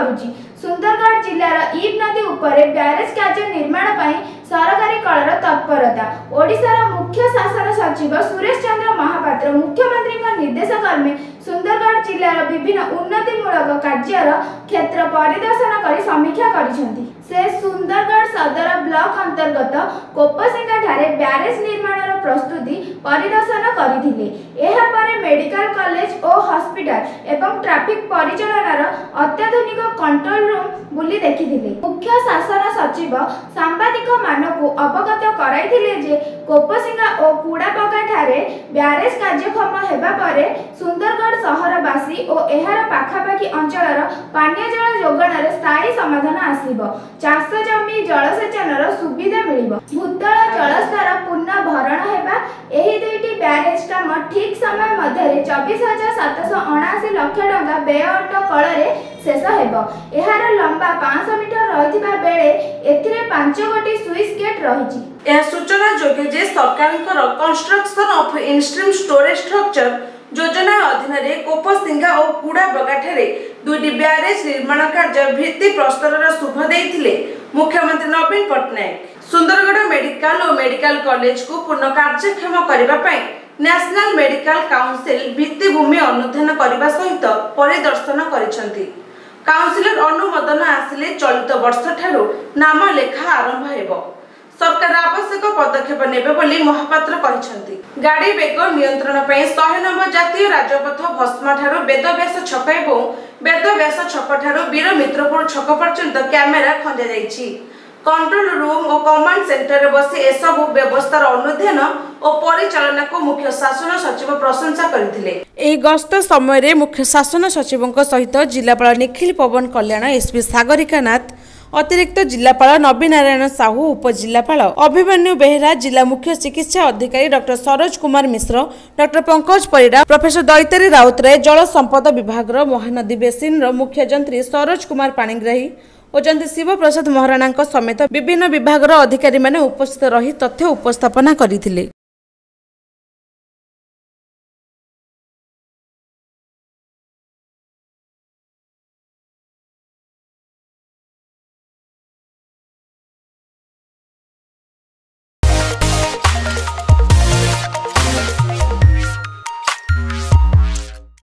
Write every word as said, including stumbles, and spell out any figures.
करुछि। सुंदरगढ़ जिलार ईब नदी उपरे ब्यारेज कार्य निर्माण पाई सरकारी कलर तत्परता। ओडिशार मुख्य शासन सचिव सुरेश चंद्र महापात्र मुख्यमंत्री निर्देश क्रमे सुंदरगढ़ जिलार विभिन्न उन्नतिमूलक कार्यर क्षेत्र परिदर्शन कर समीक्षा करिसेंती। से सुंदरगढ़ सदर ब्लॉक अंतर्गत कोपसिंगा ठारे ब्यारेज निर्माणर प्रस्तुति परिदर्शन करथिले। एहा परे मेडिकल कॉलेज और हॉस्पिटल एवं ट्रैफिक परिचालनार अत्याधुनिक कंट्रोल रूम बुली देखिथिले। मुख्य शासन सचिव सांबादिक मानकु अवगत कराइथिले जे कोपसिंगा और कुड़ाबगा ठारे ब्यारेज कार्यक्षम हेबा परे सुंदरगढ़ सहरवासी और एहार पाखापाखी अंचलर पानीय जल जोगाणर स्थायी समाधान आसिबो। चाष जमी जलसेचनर सुविधा मिलिबो। भूतल जलस्तर पुनः भरण हेबा। एही दुईटी ब्यारेज काम ठीक समय मध्य चौबीस हजार सात सौ अणाशी लाख टंका व्यय अटकଳରେ शेष हेबो। एहार लंबा पाँच सौ मीटर रहिथिबा बेले एथिरे पांच गोटी स्विच गेट रहिछि। यह सूचना जोगे जे सरकारकर construction of instream storage structure योजना अधीन रे कोपसिंगा और कुड़ाबगा ठारे दुईटी ब्यारेज निर्माण कार्य भित्ति प्रस्तरर शुभ देइथिले मुख्यमंत्री नवीन पट्टनायक। सुंदरगढ़ मेडिकल और मेडिकल कॉलेज को पूर्ण कार्यक्षम करबा पई नेशनल मेडिकल काउंसिल भित्तिभूमि अनुधान करबा सहित परिदर्शन करिसेंती। काउंसिलर अनुमोदन आसिले चलित वर्ष ठारू नाम लेखा आरंभ हेबो। सरकार आवश्यक पदक्षेप नेबे बोली महापात्र कहिसेंती। गाड़ी बेग नियंत्रण पई सौ नंबर जातीय राजपथ भस्मा ठारू वेदव्यास छक एवं वेदव्यास छक ठारू वीर मित्रपुर छक पर्यंत कैमेरा खंजा जाइछि। कंट्रोल रूम और कमांड सेंटर रे बसी एसबु व्यवस्थार अनुध्यान और परिचालना को मुख्य शासन सचिव प्रशंसा करथिले। एही गस्त समय रे मुख्य शासन सचिवक सहित जिलापाल निखिल पवन कल्याण एसपी सागरिका नाथ अतिरिक्त जिलापाल नवीन नारायण साहू उपजिलापाल अभिमन्यु बेहरा जिला मुख्य चिकित्सा अधिकारी doctor Saroj Kumar Mishra doctor Pankaj Parida professor Daitari Routray जल संपद विभाग महानदी बेसिन मुख्य जंत्री सरोज कुमार पाणिग्राही और जंत्री शिव प्रसाद महाराणा समेत विभिन्न विभाग अधिकारी माने उपस्थित रही तथ्य उपस्थापना करथिले।